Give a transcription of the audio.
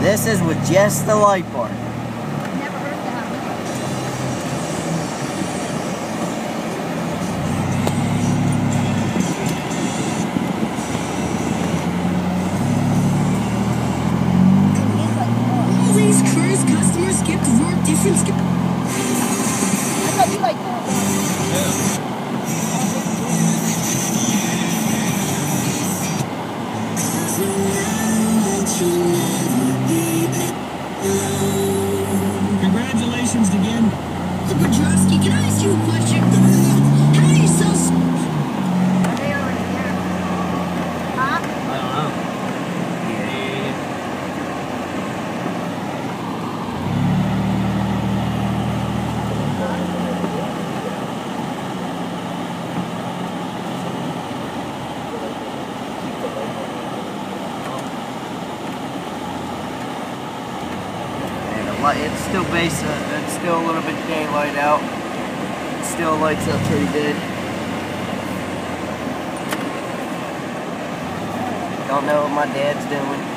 This is with just the light bar. Never heard that. All these cruise customers skip work different skip. I thought you liked that. Congratulations again. Petrovsky, can I ask you a question? How do you sell? Are they already there? Huh? I don't know. Yeah. It's still it's still a little bit daylight out. It still lights up pretty good. Don't know what my dad's doing.